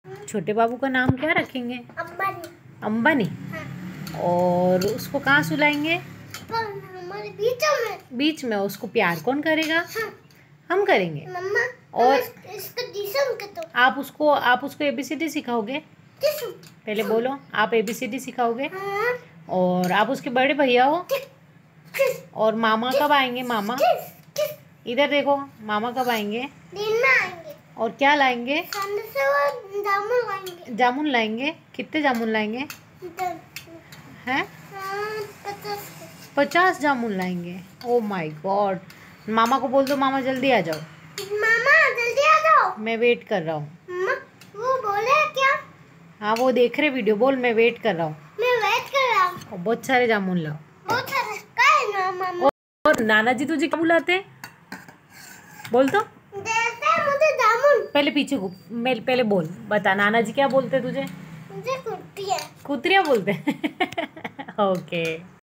छोटे बाबू का नाम क्या रखेंगे? अंबानी। अंबानी। हाँ। और उसको कहाँ सुलाएंगे? हमारे बीच में। उसको प्यार कौन करेगा? हाँ। हम करेंगे। मम्मा, और इसका जिस्म के तो आप उसको ABCD सिखाओगे? पहले बोलो, आप ABCD सिखाओगे? हाँ। और आप उसके बड़े भैया हो? और मामा कब आएंगे? मामा इधर देखो, मामा कब आएंगे? दिन में आएंगे। और क्या लाएंगे? खाने से वो जामुन लाएंगे। जामुन लाएंगे। कितने जामुन लाएंगे? हैं? 50 जामुन लाएंगे। Oh my God. मामा को बोल दो, मामा जल्दी आ जाओ। मामा जल्दी आ जाओ। मैं वेट कर रहा हूँ। वो बोले क्या? हाँ, वो देख रहे वीडियो। बोल, मैं वेट कर रहा हूँ। मैं वेट कर रहा हूँ। और बहुत सारे जामुन लाओ। बहुत सारे का है ना मामा? और नाना जी तुझे क्या बुलाते हैं? बोल तो। देते हैं मुझे जामुन। पहले पीछे घूम, मैं पहले बोल, बता नाना जी क्या बोलते हैं तुझे? मुझे कुत्तियाँ। कुतिया बोलते हैं। ओके।